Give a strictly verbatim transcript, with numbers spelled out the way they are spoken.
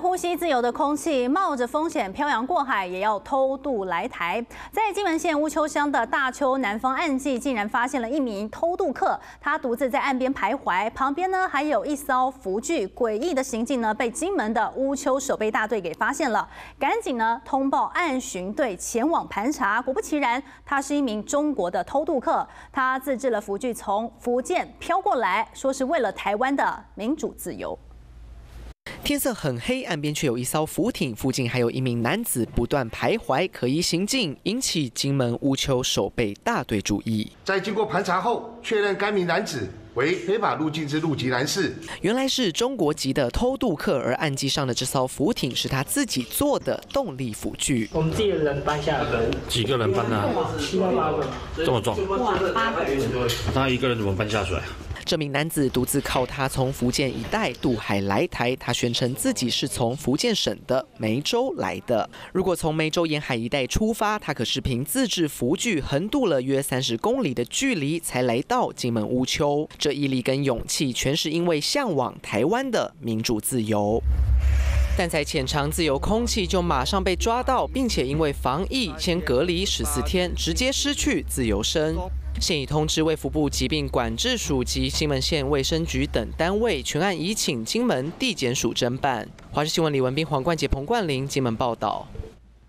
呼吸自由的空气，冒着风险漂洋过海，也要偷渡来台。在金门县乌丘乡的大丘南方岸际，竟然发现了一名偷渡客，他独自在岸边徘徊，旁边呢还有一艘浮具。诡异的行径呢，被金门的乌丘守备大队给发现了，赶紧呢通报岸巡队前往盘查。果不其然，他是一名中国的偷渡客，他自制了浮具从福建飘过来，说是为了台湾的民主自由。 天色很黑，岸边却有一艘浮艇，附近还有一名男子不断徘徊，可疑行径，引起金门乌丘守备大队注意。 在经过盘查后，确认该名男子为非法入境之陆籍人士， 原来是中国籍的偷渡客，而岸基上的这艘浮艇是他自己做的动力浮具。 我们自己的人搬下来， 几个人搬的？ 七到八个， 这么重？ 哇，八个人。 那一个人怎么搬下水？ 这名男子独自靠他从福建一带渡海来台，他宣称自己是从福建省的梅州来的。如果从梅州沿海一带出发，他可是凭自制浮具横渡了约三十公里的距离，才来到金门乌丘。这毅力跟勇气，全是因为向往台湾的民主自由。 但才浅尝自由空气，就马上被抓到，并且因为防疫先隔离十四天，直接失去自由身。现已通知卫福部疾病管制署及金门县卫生局等单位，全案移请金门地检署侦办。华视新闻李文斌、黄冠杰、彭冠霖金门报道。